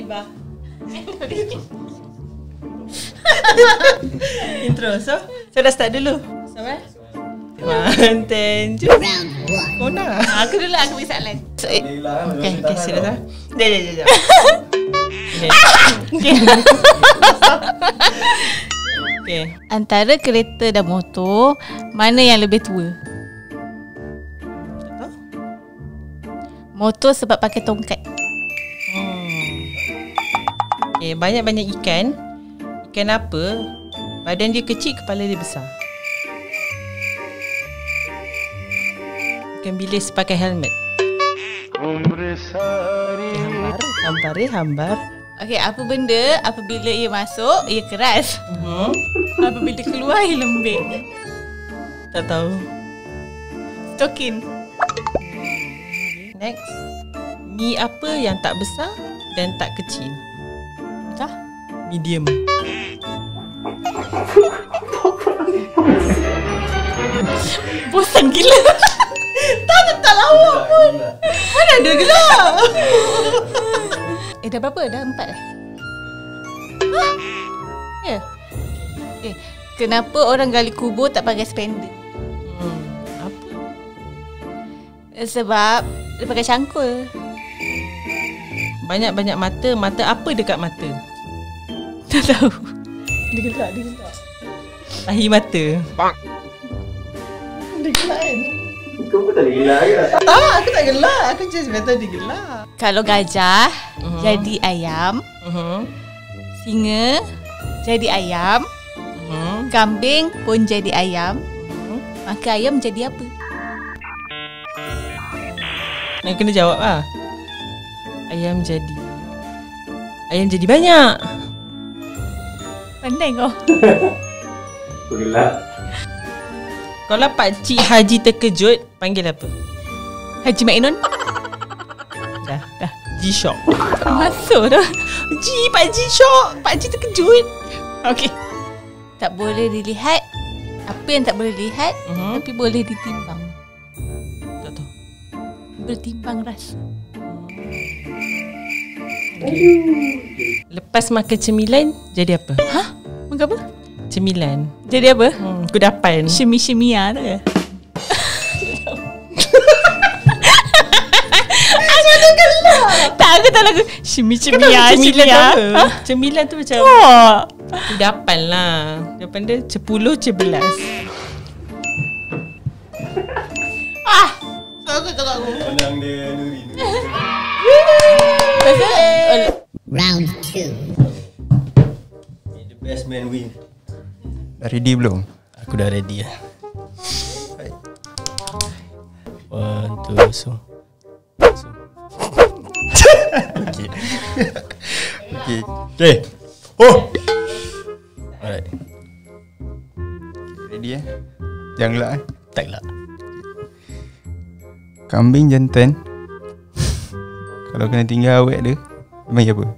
Tiba. Intro. So dah start dulu. Sabar. 1, 10, jom. Kau nak? Aku dulu, aku bagi soalan. Okay, sila. Jom. Okay. Antara kereta dan motor, mana yang lebih tua? Tak tahu. Motor sebab pakai tongkat. Okay, banyak-banyak ikan. Ikan apa? Badan dia kecil, kepala dia besar. Ikan bilis pakai helmet. Okay, hambar. Okey, apa benda apabila ia masuk, ia keras. Apabila keluar, ia lembik. Tak tahu. Stokin. Next. Mi apa yang tak besar dan tak kecil? Dah? Medium. Bosan gila. Tak lawak pun. Mana ada gelap. Dah berapa? Dah 4 dah. Ya. Kenapa orang gali kubur tak pakai spender? Apa? Sebab dia pakai cangkul. Banyak-banyak mata. Mata apa dekat mata? Tak tahu. Dia gelap. Tahi mata. Bang. Dia gelap kan? Kau pun tak boleh gelak ke? Tak, aku tak gelap. Aku just betul dia gelap. Kalau gajah jadi ayam, singa jadi ayam, kambing pun jadi ayam, maka ayam jadi apa? Nak kena jawab lah. Ayam jadi banyak. Pandai kau. Kau gelak. Kalau Pakcik Haji terkejut, panggil apa? Haji Mainun. Dah. G-Shock. Masuk dah. Pakcik shock. Pakcik terkejut. Okey. Tak boleh dilihat. Apa yang tak boleh dilihat, tapi boleh ditimbang. Tak tahu. Bertimbang rasa. Lepas makan cemilan, jadi apa? Hah? Makan apa? Cemilan. Jadi apa? Kudapan. Shimmy-shimmya tu ke? Tak, aku tak lagu Shimmy-shimmya. Cemilan tu apa? Cemilan tu macam kudapan lah. Kudapan dia 10/11. Aku tak tahu. Menang dia Nuri tu. Round 2. May the best man win. Dah ready belum? Aku dah ready lah. 1, 2, so. Okay. Oh! Alright. Ready Jangan gelak Tak gelak. Kambing jantan kalau kena tinggal awet dia panggil apa?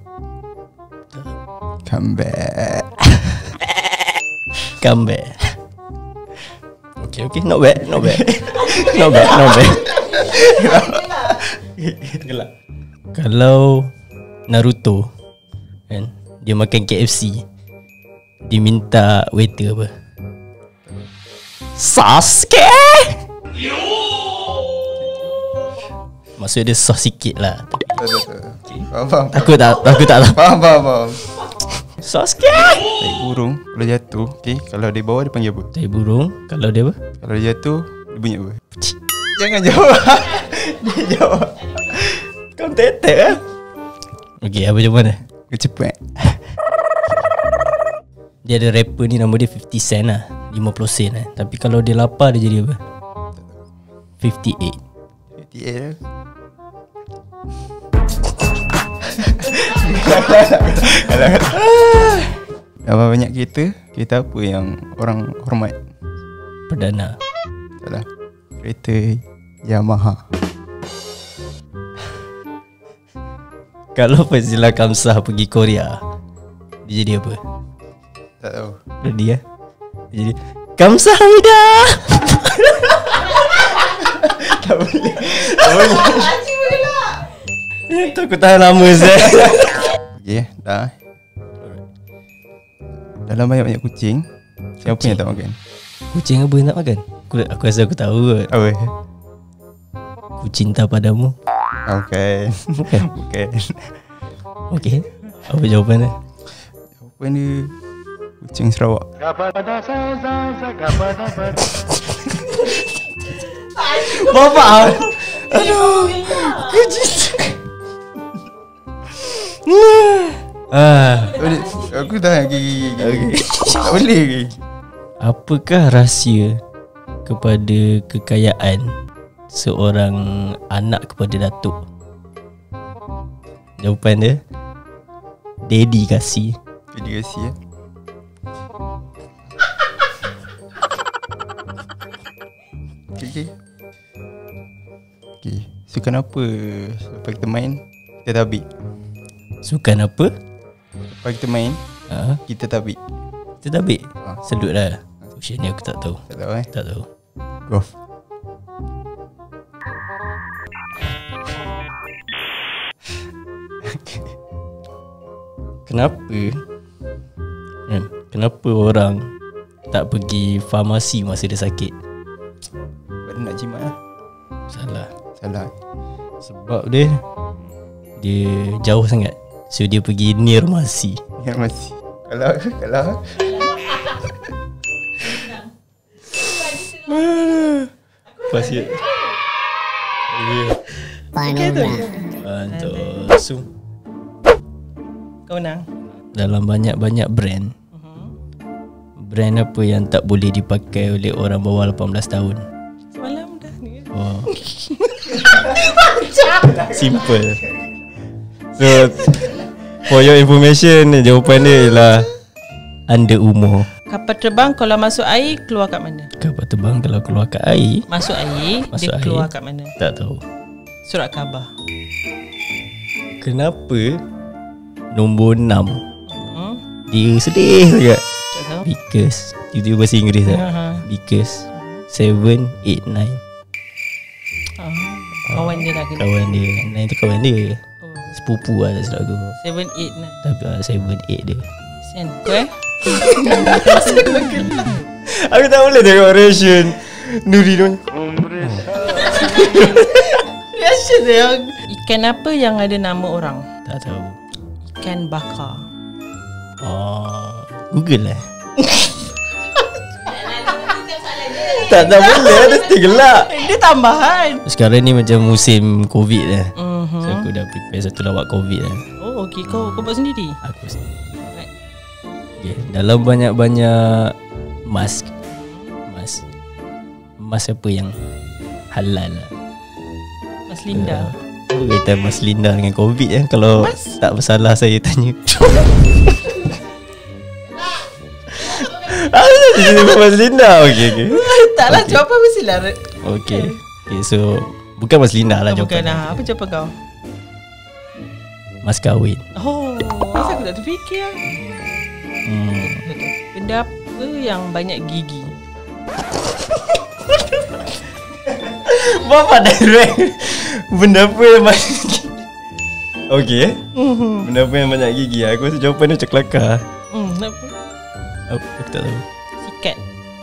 Comeback. Comeback. Okay, not bad. Gelak. Kalau Naruto kan, dia makan KFC, dia minta waiter apa? Sasuke. Maksud dia sos sikit lah. Faham. Aku tak tahu. Faham. Sasuke. Tai burung kalau jatuh, okay, kalau dia bawah dia panggil apa? Tai burung. Kalau dia apa? Kalau dia jatuh dia bunyi apa? Jangan jawab. Dia jawab. Kau tetek lah. Okay, apa macam mana? Cepat. Dia ada rapper ni, nama dia 50 Cent lah, 50 sen lah. Tapi kalau dia lapar dia jadi apa? 58. 58 Apa banyak kereta apa yang orang hormat? Perdana. Salah. Kereta Yamaha. Kalau Fazila Kamsah pergi Korea, dia jadi apa? Tak tahu. Ready ya? Dia jadi Kamsahamnida. Tak boleh. Aku tahan lama Zat. Okay, dah. Dalam banyak-banyak kucing, siapa yang tak makan? Kucing apa yang tak makan? Aku rasa aku tahu kot. Apa? Ku cinta padamu. Bukan. Bukan. Bukan. Okey. Apa jawapan dia? Jawapan dia kucing Sarawak. Bapak. Aku dah gigi. Tak boleh lagi. Apakah rahsia kepada kekayaan seorang anak kepada datuk? Jawapan dia Daddy kasih. Jadi kasih ya. Okay. Okay. Sukan apa lepas kita main kita tabik? Sukan apa? Lepas kita main kita tabik. Kita tabik. Sedut lah. Question ni aku tak tahu. Tak tahu Tak tahu. Golf. Kenapa orang tak pergi farmasi masa dia sakit? Sebab dia nak jimat lah. Salah. Sebab dia jauh sangat. So dia pergi nirmasi. Yang masih. Kalau Pasir. Final round. Mantap. So Kau menang. dalam banyak-banyak brand, brand apa yang tak boleh dipakai oleh orang bawah 18 tahun? Semalam dah ni. Oh. Simple. So for your information, jawapan dia ialah under umur. Kapal terbang kalau masuk air keluar kat mana? Kapal terbang kalau keluar kat air, Masuk air Masuk dia air. keluar kat mana? tak tahu. Surat khabar. Kenapa nombor 6 Hmm? dia sedih sangat? Tak tahu. Because tiba-tiba bahasa Inggeris tak? Because 7, 8, 9. Kawan dia dah kena. Kawan dia 9 tu kawan dia. Oh. Sepupu lah tak silap aku. 7, 8, 9. Tapi 7, 8 dia. Sen. Kau Aku tak boleh tengok reaction Nuri tu. Reaction dia. Ikan apa yang ada nama orang? Tak tahu. Ikan bakar. Oh, Google lah. tak boleh ada gelak. Dia tambahan. Sekarang ni macam musim COVID lah. So aku dah prepare satu lawak COVID lah. Oh okey, kau buat sendiri. Aku okay. Dalam banyak-banyak mask apa yang halal lah? Mas Linda. Apa kaitan Mas Linda dengan COVID ya? Kalau tak bersalah saya tanya. Mas Linda. Okay. Taklah jawapan mesti lah. Okay, so bukan Mas Linda lah Bukan jawapan. lah. Apa jawapan kau? Mas kahwin. Oh, masa aku tak terfikir. Benda apa yang banyak gigi? Bapak direct. Benda apa yang banyak gigi? Okay. Benda apa yang banyak gigi? Aku rasa jawapan dia macam kelakar. Apa? Aku tak tahu. Sikat.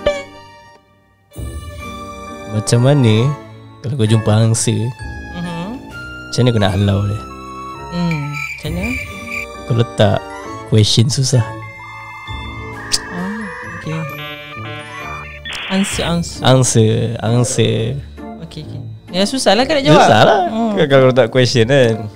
Macam mana kalau kau jumpa angsa, macam mana kau nak halau dia? Macam mana? Kau letak question susah. Okay. Answer. Angsa. Okay. Ya susah lah kan nak jawab. Susah lah kalau letak question kan.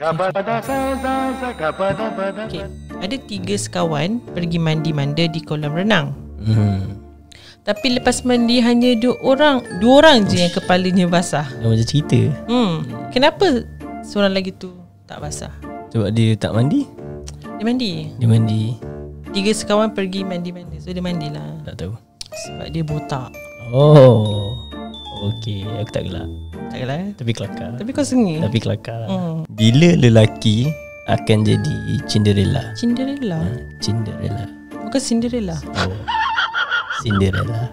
Okay. Ada 3 sekawan pergi mandi-manda di kolam renang. Tapi lepas mandi hanya 2 orang je yang kepalanya basah. Dah macam cerita. Kenapa seorang lagi tu tak basah? Sebab dia tak mandi. Dia mandi. Dia mandi. 3 sekawan pergi mandi-manda. So dia mandilah. Tak tahu. Sebab dia botak. Oh, okay. Aku tak gelak. Tak kira lah. Tapi kelakar. Tapi kau sengih. Tapi kelakar. Bila lelaki akan jadi Cinderella? Cinderella. Cinderella. Bukan Cinderella. Oh, Cinderella.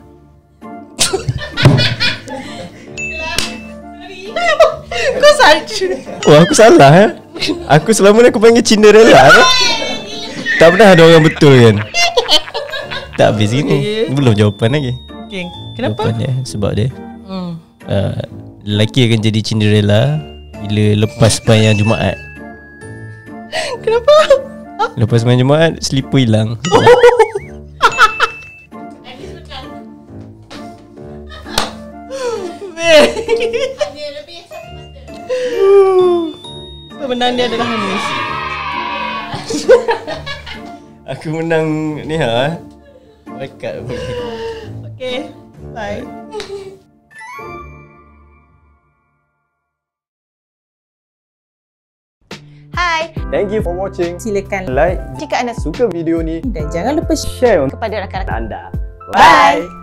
Kau saja. Oh, aku salah Aku selama ni aku panggil Cinderella kan? Tak pernah ada orang betul kan? Tak habis gini. Belum jawapan lagi. Okay. Kenapa? Jawapan dia, sebab dia lelaki akan jadi Cinderella bila lepas sembahyang Jumaat. Kenapa? Lepas sembahyang Jumaat, slipper hilang. Pemenang dia adalah Hanis. Aku menang ni Dekat. Okay, bye. Hai, Thank you for watching. Silakan Like jika anda suka video ni dan jangan lupa share untuk kepada rakan-rakan anda. Bye.